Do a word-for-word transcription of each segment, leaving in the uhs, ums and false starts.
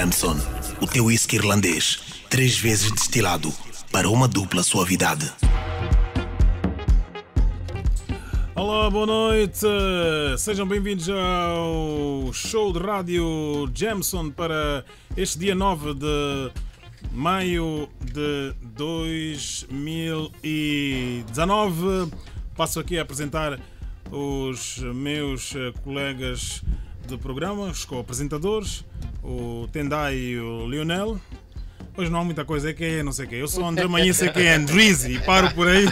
Jameson, o teu whisky irlandês, três vezes destilado, para uma dupla suavidade. Olá, boa noite, sejam bem-vindos ao show de rádio Jameson para este dia nove de maio de dois mil e dezanove. Passo aqui a apresentar os meus colegas de programa, os co-apresentadores, o Tendai e o Lionel. Hoje não há muita coisa, é que é não sei o que. Eu sou André Manhã, sei que é Andrizzi e paro por aí.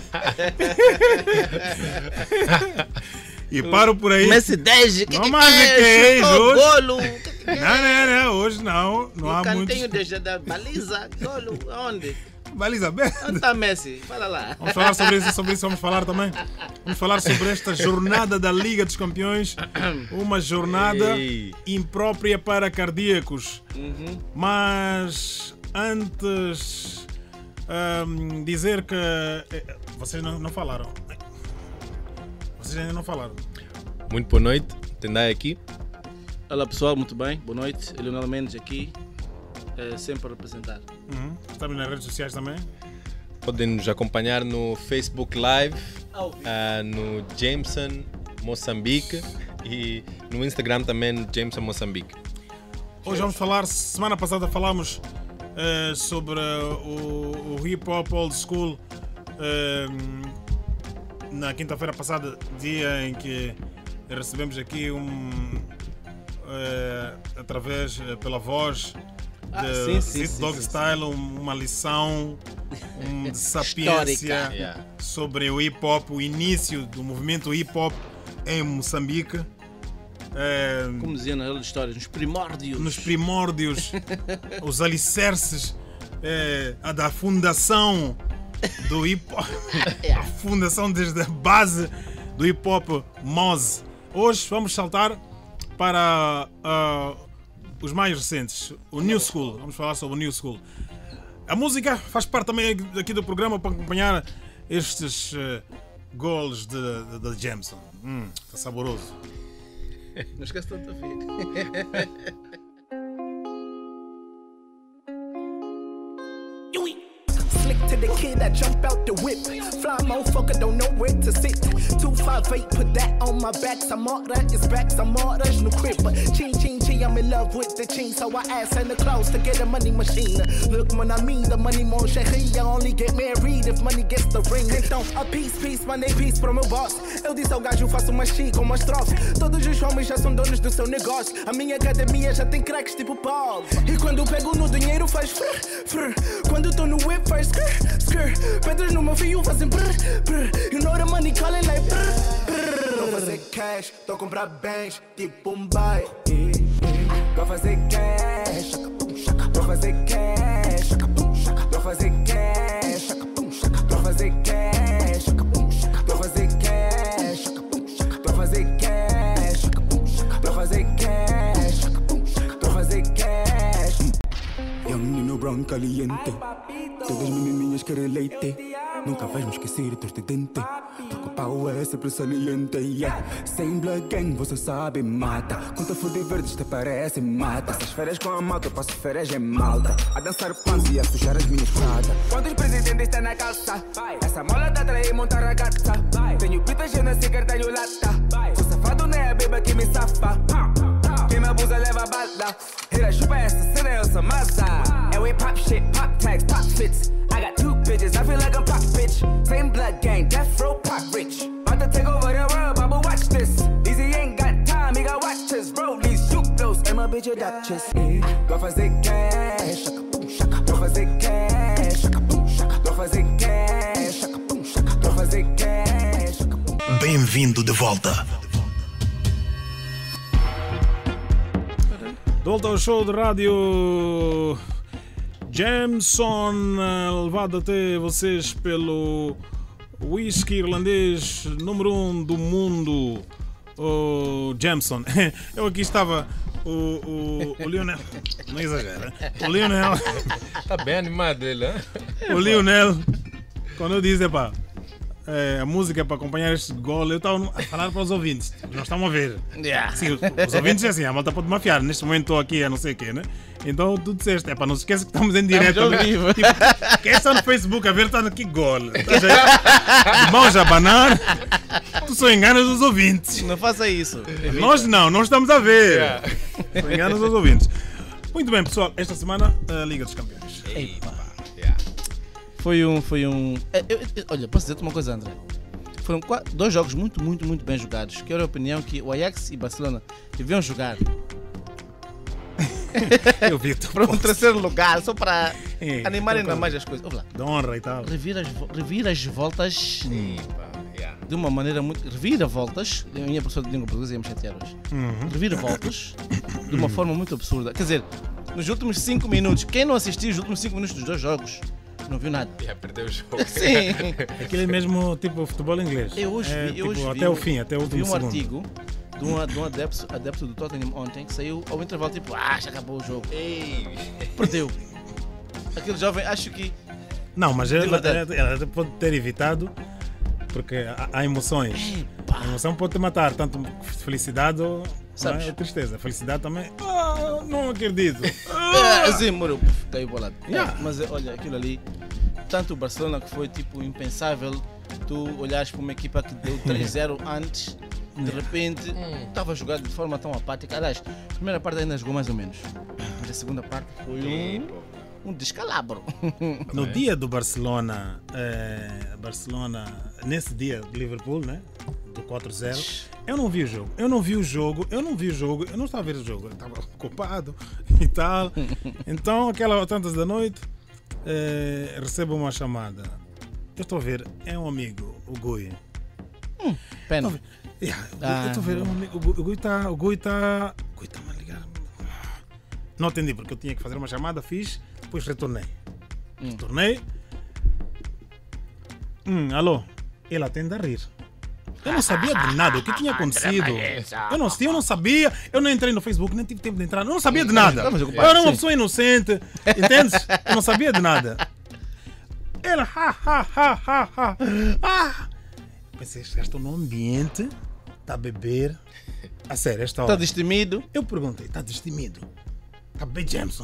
E paro por aí. Messi dez, que não que mais é que é isso hoje. Golo, que que Não, não, não, hoje não. Não há muito. cantinho deixa da baliza, golo, onde? Baliza aberta. Onde está Messi? Fala lá. Vamos falar sobre isso, sobre isso vamos falar também. Vamos falar sobre esta jornada da Liga dos Campeões. Uma jornada Ei. imprópria para cardíacos. Uhum. Mas antes ahm, dizer que eh, vocês não, não falaram. Vocês ainda não falaram. Muito boa noite, Tendai aqui. Olá pessoal, muito bem, boa noite. Leonel Mendes aqui, é, sempre a representar. Uhum. Estamos nas redes sociais também. Podem nos acompanhar no Facebook Live, ah, no Jameson Moçambique e no Instagram também, no Jameson Moçambique. Hoje vamos falar, semana passada falámos eh, sobre o, o hip hop old school. eh, na quinta-feira passada, dia em que recebemos aqui um eh, através eh, pela voz Ah, de sim, sim, Zip sim, Dog sim, sim. Style, um- uma lição um, de sapiência Histórica. Yeah. sobre o hip hop, o início do movimento hip hop em Moçambique. Eh, Como dizia na história, nos primórdios. nos primórdios, os alicerces eh, a da fundação do hip hop, a fundação desde a base do hip hop Moz. Hoje vamos saltar para ah, os mais recentes, o New School. Vamos falar sobre o New School. A música faz parte também aqui do programa para acompanhar estes eh, gols de, de, de Jameson. Hum, está saboroso. Não esquece tanto a ver. Slick to the kid, I jump out the whip. Fly motherfucker, don't know where to sit. two five eight, put that on my back. Samara is back, Samara's no crib. Ching, ching, ching, I'm in love with the ching. So I ask Santa Claus to get a money machine. Look, when I mean the money, mon chéri. I only get married if money gets the ring. Então, a piece, piece, mandei piece pro meu boss. Eu disse ao gajo, faço uma chi com uma estrofe. Todos os homens já são donos do seu negócio. A minha academia já tem cracks tipo Paul. E quando pego no dinheiro faz frr, frr. Quando tô no whip faz skrr, skrr. Pedras no meu fio fazem brr, brr. You know the money calling like brr, brr. Tô fazer cash, tô a comprar bens, tipo um buy. Tô a fazer cash, tô a fazer cash, tô a fazer cash, tô a fazer cash, tô a fazer cash, tô a fazer cash, tô a fazer cash, tô a fazer cash. Young Nino Brown caliente. Todas menininhas querem leite. Nunca vais me esquecer dos de dente. Porque o pau é sempre saliente, yeah. Sem blood gang, você sabe, mata. Conta fuder verdes, te parece mata. Essas férias com a malta, eu passo férias em malta. A dançar pans e a sujar as minhas pratas. Quantos presidentes está na calça? Essa mola tá atrair montar a gata. Tenho pitas, eu nasci, tenho lata. Sou safado, não é a beba que me safa. Quem me abusa leva bala. Hira chupa essa cena, eu sou massa. É o hip hop shit, pop tags, pop fits. I got two bitches, I feel like I'm pop bitch. Same blood gang, death row, pop rich. About to take over the world, Baba, watch this. Easy ain't got time, he got watches. Rollies, you close, and my bitch a Duchess. Tô a fazer cash, tô a fazer cash, tô a fazer cash, tô a fazer cash. Bem-vindo de volta. De volta ao show de rádio Jameson, levado até vocês pelo whisky irlandês número um do mundo, o Jameson. Eu aqui estava, o, o, o Lionel, não exagera, o Lionel, Tá bem animado ele, hein? o Lionel, quando eu disse, epá, é, a música para acompanhar este gol, eu estava a falar para os ouvintes, nós estamos a ver. Yeah. Sim, os, os ouvintes é assim, a malta pode mafiar. Neste momento estou aqui a não sei o quê, né? Então tu disseste, é para não se esqueça que estamos em direto. Estamos ao né? vivo. Tipo, quem está no Facebook a ver está aqui gol. Estás aí, de mãos a banar, tu só enganas os ouvintes. Não faça isso. Nós não, nós estamos a ver. Só enganas os ouvintes. Muito bem, pessoal, esta semana a Liga dos Campeões. Epa. Foi um. Foi um é, eu, eu, olha, posso dizer-te uma coisa, André? Foram quatro, dois jogos muito, muito, muito bem jogados. Que era a opinião que o Ajax e Barcelona deviam jogar Eu vi para um terceiro lugar, só para É, animar ainda então, mais as coisas. Ouve lá. de honra e tal. Revira as, vo- revira as voltas de uma maneira muito. Revira voltas. A minha professora de língua portuguesa ia me chatear hoje. Uhum. Revira voltas de uma forma muito absurda. Quer dizer, nos últimos cinco minutos, quem não assistiu os últimos cinco minutos dos dois jogos não viu nada. Já perdeu o jogo. Sim. Aquele mesmo tipo futebol inglês. Eu hoje É, vi, eu tipo, hoje até vi o um- fim, até o vi último um segundo. artigo de um, de um adepto, adepto do Tottenham ontem que saiu ao intervalo tipo, ah, já acabou o jogo. Ei. Perdeu. Aquele jovem, acho que. Não, mas ela, verdade. ela, ela pode ter evitado, porque há, há emoções. A emoção pode te matar, tanto felicidade ou, Sabes? não é, ou tristeza. Felicidade também. Ah, não acredito. Ah, assim, morreu, puf, caiu bolado. Yeah. É, mas olha, aquilo ali, tanto o Barcelona que foi tipo impensável, tu olhares para uma equipa que deu três a zero antes, de repente estava jogado de forma tão apática. Aliás, a primeira parte ainda jogou mais ou menos, mas a segunda parte foi um, um descalabro. No dia do Barcelona, eh, Barcelona, nesse dia de Liverpool, né? Do quatro a zero, eu não vi o jogo. Eu não vi o jogo, eu não vi o jogo, eu não estava a ver o jogo, eu estava ocupado e tal. Então, aquela tantas da noite, eh, recebo uma chamada. Eu estou a ver, é um amigo, o Gui. Pena. Yeah, Ah, eu estou a ver, é um amigo, o Gui- o Gui está. O Gui está. O Gui está-me a ligar. Não atendi porque eu tinha que fazer uma chamada, fiz, depois retornei. Retornei. Hum, alô? Ele atende a rir. Eu não sabia de nada, o que tinha acontecido. Eu não, eu não sabia, eu não entrei no Facebook, nem tive tempo de entrar, eu não sabia de nada. Estavas Eu ocupado, era uma sim. pessoa inocente, entendes? Eu não sabia de nada. Ele, ha, ha, ha, ha, ha. Ah. Pensei, este gajo está no ambiente, está a beber. A sério, esta hora. Está destemido. Eu perguntei, está destemido? Está bem, Jameson?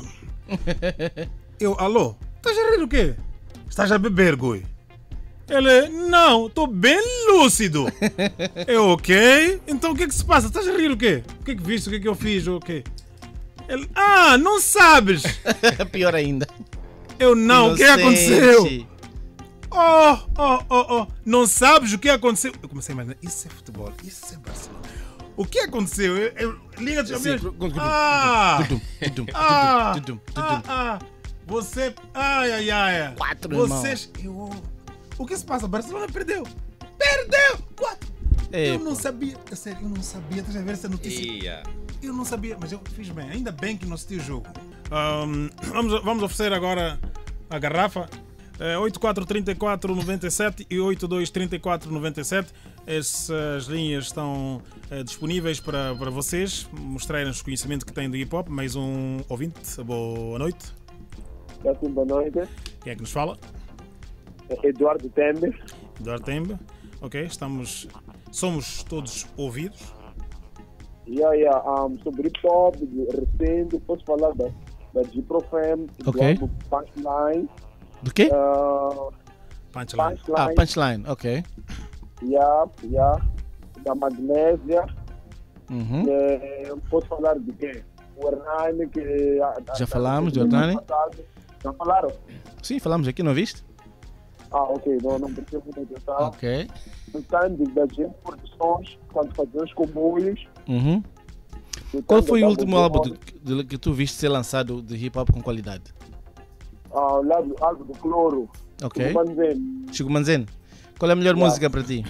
Eu, alô? Estás a rir o quê? Estás a beber, Gui? Ele, não, estou bem lúcido. Eu, ok. Então o que é que se passa? Estás a rir o quê? O que é que viste? O que é que eu fiz? O quê? Ele, ah, não sabes. Pior ainda. Eu, não, o que Inocente. aconteceu? Oh, oh, oh, oh, não sabes o que aconteceu? Eu comecei a imaginar, isso é futebol, isso é Barcelona. O que aconteceu? Eu, eu, Liga dos Sim, Campeões. gu- gu- Ah, tudum, tudum, ah, tudum, tudum, ah, tudum. ah, você, ai, ai, ai. Quatro, Vocês, eu, o que se passa? Barcelona perdeu. Perdeu! Quatro! Eu Epa. não sabia, é sério, eu não sabia. Estás a ver essa notícia? Yeah. Eu não sabia, mas eu fiz bem. Ainda bem que não assisti o jogo. Ahm, vamos, vamos oferecer agora a garrafa. É, oito quatro três quatro nove sete e oito dois três quatro nove sete. Essas linhas estão eh, disponíveis para, para vocês mostrarem os conhecimentos que têm do hip hop. Mais um ouvinte. Boa noite. Assim, boa noite. Quem é que nos fala? É Eduardo Temer. Eduardo Temba. Ok, estamos. Somos todos ouvidos. Yeah, yeah, um, sobre hip hop, de recente, posso falar da, da G-Profem, do Ok. álbum Punchline. Do quê? Uh, Punchline. Punchline. Ah, punchline, ok. Yeah, yeah. Da Magnésia. Uhum. Eh, posso falar de quê? O Hernani, que. a- a- Já a- falámos do a- Hernani? passado. Já falaram? Sim, falamos aqui, não viste? Ah, ok, não, não preciso muita atenção. Ok. No time da G Produções, quando fazemos comboios. Uhum. no Qual time foi da o último Double álbum Ball, de- de- que tu viste ser lançado de hip hop com qualidade? Ah, lá do álbum do Cloro. Ok. do Manzen. Chico Manzen, qual é a melhor Yeah. música para ti?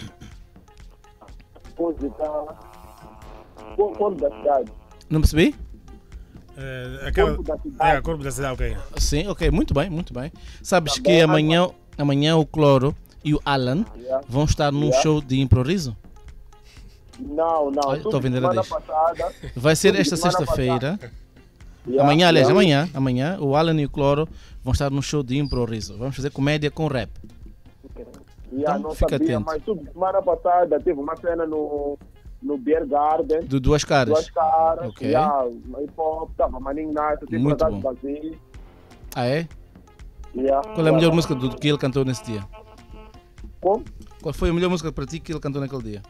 Música. Cor- Corpo da Cidade. Não percebi? Eh, aquela, Corpo da Cidade. é, Corpo da Cidade, ok. Sim, ok, muito bem, muito bem. Sabes Tá que bom, amanhã, amanhã o Cloro e o Alan Yeah. vão estar num Yeah. show de improviso? Não, não. Olha, tudo tô vendo semana ela deixa. passada. Vai ser Tudo esta semana sexta-feira. Yeah, Amanhã, aliás, yeah. amanhã, amanhã, o Alan e o Cloro vão estar num show de improviso. Vamos fazer comédia com rap. Yeah, Então, não fica sabia, atento. mas tudo semana passada teve uma cena no, no Beer Garden. Do Duas Caras. Duas Caras. Ok. Yeah, hip hop, tava Maninho Nice, tipo Muito na bom. vazio. Ah, é? Yeah. Qual é a melhor música do, que ele cantou nesse dia? Como? Qual foi a melhor música para ti que ele cantou naquele dia?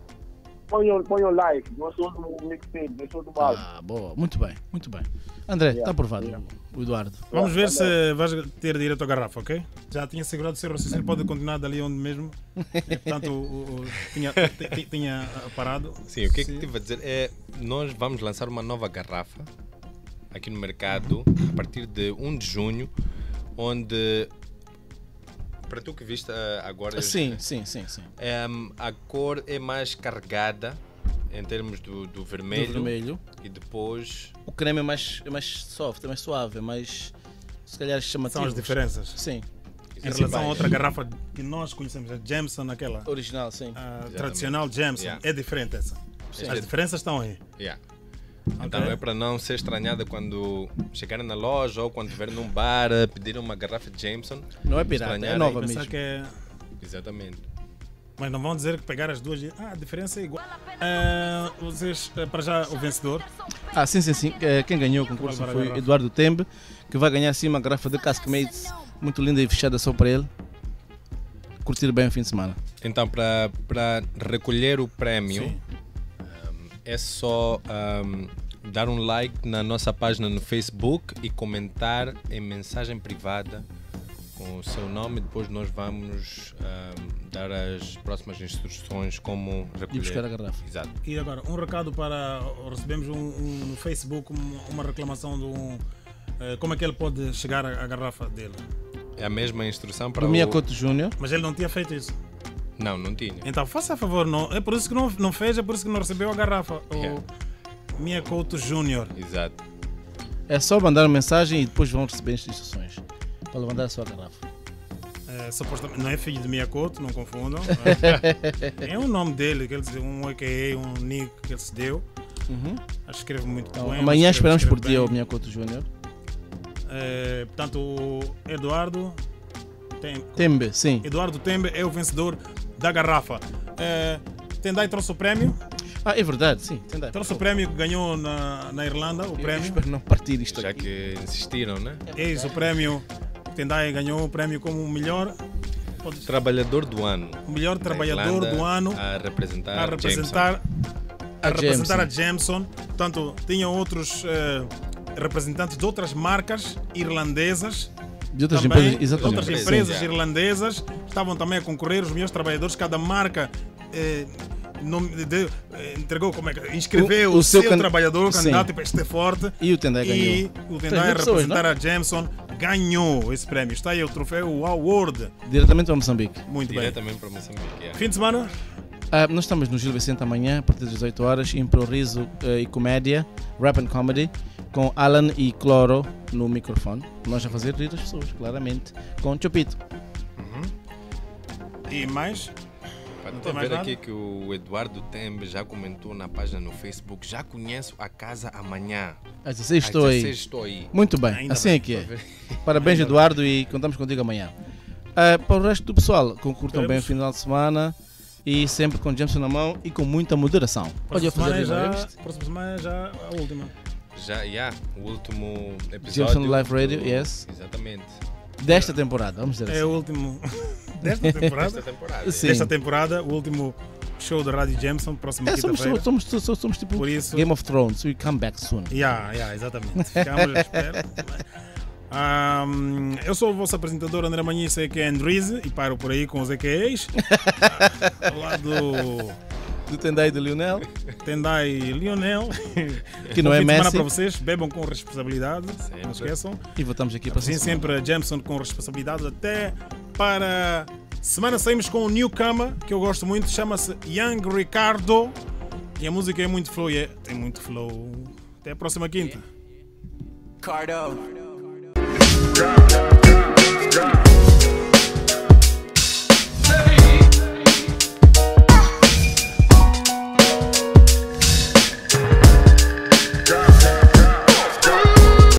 Põe o, põe o like, não sou do mixtape, não sou do mal. Ah, boa. Muito bem, muito bem. André, está Yeah, aprovado, yeah. o Eduardo. Vamos ver se vais ter direito à garrafa, ok? Já tinha segurado o seu raciocínio, pode continuar dali onde mesmo. E, portanto, o, o, tinha, t- t- tinha parado. Sim, o que é que Sim. estive a dizer é nós vamos lançar uma nova garrafa aqui no mercado a partir de um de junho, onde para tu que viste ah, agora Sim, sim, sim, sim. Em, a cor é mais carregada em termos do, do vermelho, Do vermelho. e depois O creme é mais, é mais soft, é mais suave, é mais, se calhar, chamativo. São as diferenças. Sim, Em relação a outra garrafa que nós conhecemos, a Jameson, aquela original, sim. a tradicional Jameson, Yeah. é diferente essa. Sim. As diferenças estão aí. yeah. Então é para não ser estranhada quando chegarem na loja ou quando estiverem num bar a pedir uma garrafa de Jameson. Não é pirata, é estranharem. nova Pensar mesmo. que é... Exatamente. Mas não vão dizer que pegar as duas e... Ah, a diferença é igual. Ah, vocês, ah, para já, o vencedor. Ah, sim, sim, sim. Eh, Quem ganhou o concurso Qual vai a foi garrafa? Eduardo Tembe, que vai ganhar sim uma garrafa de Caskmates, muito linda e fechada só para ele. Curtir bem o fim de semana. Então, para para recolher o prémio, Sim. é só um, dar um like na nossa página no Facebook e comentar em mensagem privada com o seu nome. Depois nós vamos um, dar as próximas instruções como recolher. E buscar a garrafa. Exato. E agora, um recado para... Recebemos um, um- no Facebook um- uma reclamação de um... eh, como é que ele pode chegar à, à garrafa dele? É a mesma instrução para Para o... Mia Couto Júnior. Mas ele não tinha feito isso. Não, não tinha. Então, faça a favor, não, é por isso que não, não fez, é por isso que não recebeu a garrafa. Yeah. O Mia Couto Júnior. Exato. É só mandar uma mensagem e depois vão receber as instruções para levantar a sua garrafa. É, supostamente, não é filho de Mia Couto, não confundam. É, é um nome dele, que ele, se- um A K A, um nick que ele se deu. Uhum. Acho que escreve muito Então, bem. amanhã escreve- esperamos por escreve ti, bem. o Mia Couto Júnior. É, portanto, o Eduardo tem, Tembe, sim. Eduardo Tembe é o vencedor da garrafa. É, Tendai trouxe o prémio. Ah, é verdade, sim. Tendai. Trouxe o prémio que ganhou na, na Irlanda. O Eu prémio. espero não partir isto Já aqui. que insistiram, né? Eis o prémio. Tendai ganhou o prémio como o melhor, pode- Trabalhador do ano. o melhor da trabalhador Irlanda do ano a representar, a representar, a A representar a Jameson. Jameson. Portanto, tinha outros eh, representantes de outras marcas irlandesas. De outras Também, empresas, exatamente. outras Sim. empresas Sim. irlandesas estavam também a concorrer, os melhores trabalhadores, cada marca eh, nome de- eh, entregou, como é que inscreveu O- o, o seu seu, can- trabalhador, o Sim. candidato para este forte. E o Tendai E ganhou. o Três Tendai a mil pessoas, representar a Jameson ganhou esse prémio. Está aí o troféu o Award. Diretamente para Moçambique. Muito bem. Diretamente para Moçambique. yeah. Fim de semana? Ah, nós estamos no Gil Vicente amanhã, a partir das dezoito horas, Impro Riso eh, e Comédia, Rap and Comedy, com Alan e Cloro no microfone. Nós a fazer rir as pessoas, claramente, com Chopito. E mais? Para Não tu tem mais ver nada? aqui que o Eduardo Tembe já comentou na página no Facebook, já conheço a casa amanhã. Às dezesseis Às estou aí. dezesseis estou aí. Muito bem, Ainda assim bem. é que é. Parabéns, Eduardo, e contamos contigo amanhã. Ah, para o resto do pessoal, concurtam bem o Queremos. final de semana e sempre com Jameson na mão e com muita moderação. Olha, eu Próxima semana, é fazer já, já... próxima semana é já a última. Já, yeah, o último episódio. Jameson Live Radio, do- yes. Exatamente. desta temporada, vamos dizer É assim. o último desta temporada. Esta temporada. Sim. Desta temporada, o último show da Rádio Jameson, próxima É, somos, quinta-feira. somos, somos, somos tipo Por isso- Game of Thrones, we come back soon. Yeah, yeah, exatamente. Ficamos à espera. Ahm, eu sou o vosso apresentador André Manhissa, que é Andrize, e paro por aí com os A K As. Ah, ao lado Do Tendai e do Lionel, Tendai e Lionel. que não Bom é fim de semana Messi. para vocês, bebam com responsabilidade, não esqueçam. E voltamos aqui para Assim semana. sempre a Jameson com responsabilidade. Até para semana saímos com um newcomer que eu gosto muito, chama-se Young Ricardo. E a música é muito flow, e é- tem muito flow. Até a próxima quinta. Cardo.